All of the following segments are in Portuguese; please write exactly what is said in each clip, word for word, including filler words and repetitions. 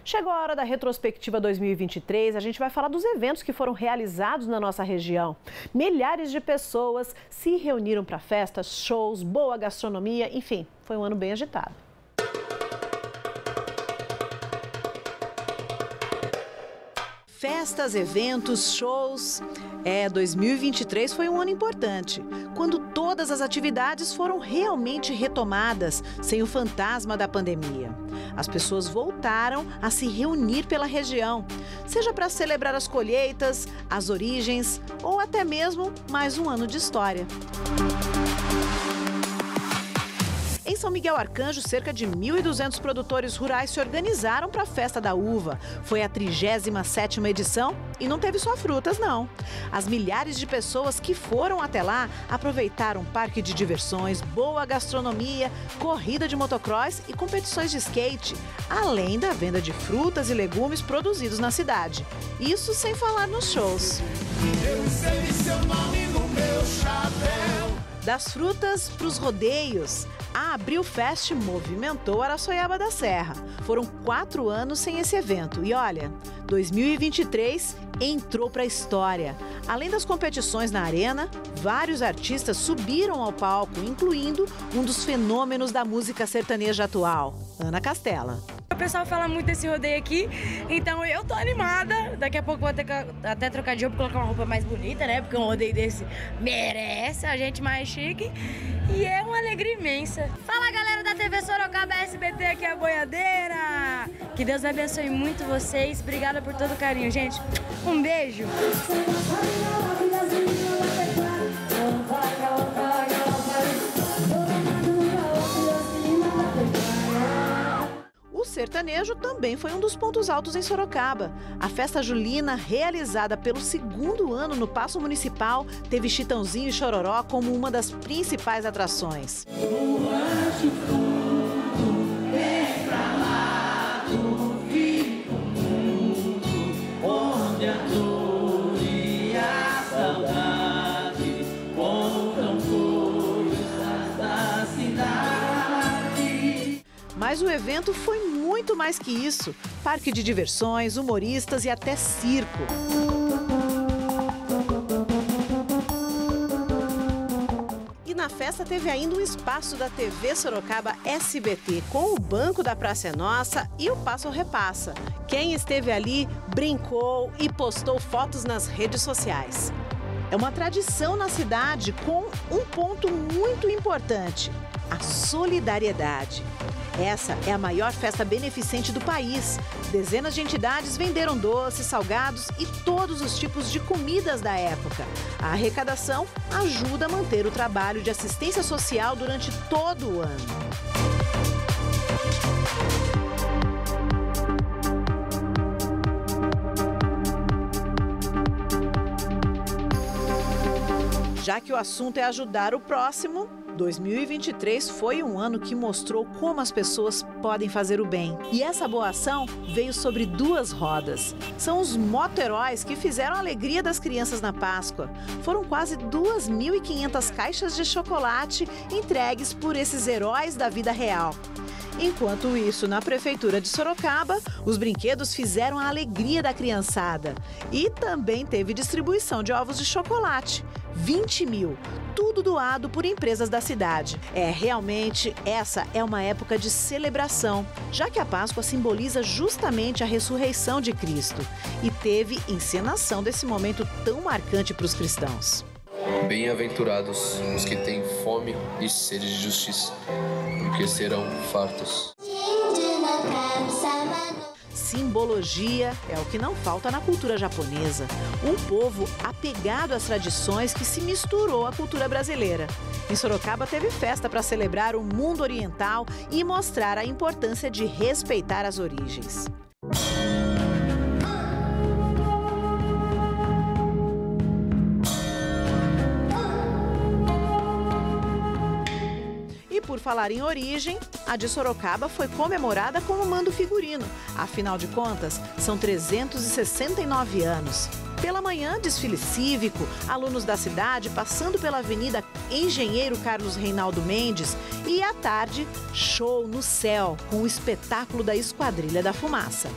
Chegou a hora da retrospectiva dois mil e vinte e três, a gente vai falar dos eventos que foram realizados na nossa região. Milhares de pessoas se reuniram para festas, shows, boa gastronomia, enfim, foi um ano bem agitado. Festas, eventos, shows. É, dois mil e vinte e três foi um ano importante, quando todas as atividades foram realmente retomadas, sem o fantasma da pandemia. As pessoas voltaram a se reunir pela região, seja para celebrar as colheitas, as origens ou até mesmo mais um ano de história. Em São Miguel Arcanjo, cerca de mil e duzentos produtores rurais se organizaram para a Festa da Uva. Foi a trigésima sétima edição e não teve só frutas, não. As milhares de pessoas que foram até lá aproveitaram parque de diversões, boa gastronomia, corrida de motocross e competições de skate, além da venda de frutas e legumes produzidos na cidade. Isso sem falar nos shows. Eu sei seu nome no meu chapéu. Das frutas para os rodeios, a Abril Fest movimentou Araçoiaba da Serra. Foram quatro anos sem esse evento e olha, dois mil e vinte e três entrou para a história. Além das competições na arena, vários artistas subiram ao palco, incluindo um dos fenômenos da música sertaneja atual, Ana Castela. O pessoal fala muito desse rodeio aqui, então eu tô animada. Daqui a pouco vou ter que até trocar de roupa, colocar uma roupa mais bonita, né? Porque um rodeio desse merece a gente mais chique. E é uma alegria imensa. Fala, galera da T V Sorocaba S B T, aqui é a boiadeira. Que Deus abençoe muito vocês. Obrigada por todo o carinho, gente. Um beijo. O sertanejo também foi um dos pontos altos em Sorocaba. A festa julina, realizada pelo segundo ano no Paço Municipal, teve Chitãozinho e Chororó como uma das principais atrações. Mas o evento foi muito mais que isso. Parque de diversões, humoristas e até circo. E na festa teve ainda um espaço da T V Sorocaba S B T, com o banco da Praça é Nossa e o Passa ou Repassa. Quem esteve ali brincou e postou fotos nas redes sociais. É uma tradição na cidade com um ponto muito importante: a solidariedade. Essa é a maior festa beneficente do país. Dezenas de entidades venderam doces, salgados e todos os tipos de comidas da época. A arrecadação ajuda a manter o trabalho de assistência social durante todo o ano. Já que o assunto é ajudar o próximo, dois mil e vinte e três foi um ano que mostrou como as pessoas podem fazer o bem. E essa boa ação veio sobre duas rodas. São os moto-heróis que fizeram a alegria das crianças na Páscoa. Foram quase duas mil e quinhentas caixas de chocolate entregues por esses heróis da vida real. Enquanto isso, na Prefeitura de Sorocaba, os brinquedos fizeram a alegria da criançada. E também teve distribuição de ovos de chocolate. vinte mil, tudo doado por empresas da cidade. É, realmente, essa é uma época de celebração, já que a Páscoa simboliza justamente a ressurreição de Cristo. E teve encenação desse momento tão marcante para os cristãos. Bem-aventurados os que têm fome e sede de justiça, porque serão fartos. Simbologia é o que não falta na cultura japonesa. Um povo apegado às tradições que se misturou à cultura brasileira. Em Sorocaba teve festa para celebrar o mundo oriental e mostrar a importância de respeitar as origens. Por falar em origem, a de Sorocaba foi comemorada com o mando figurino. Afinal de contas, são trezentos e sessenta e nove anos. Pela manhã, desfile cívico, alunos da cidade passando pela Avenida engenheiro Carlos Reinaldo Mendes e à tarde, show no céu com o espetáculo da Esquadrilha da Fumaça.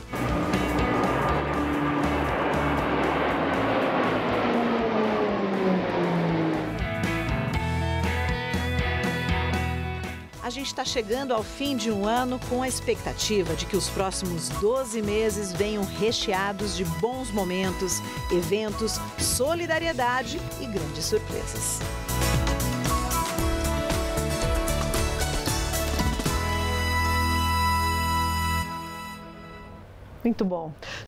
A gente está chegando ao fim de um ano com a expectativa de que os próximos doze meses venham recheados de bons momentos, eventos, solidariedade e grandes surpresas. Muito bom.